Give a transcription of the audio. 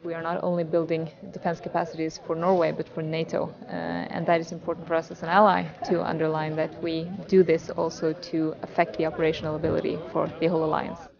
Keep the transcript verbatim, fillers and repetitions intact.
we are not only building defense capacities for Norway, but for NATO. Uh, and that is important for us as an ally to underline that we do this also to affect the operational ability for the whole alliance.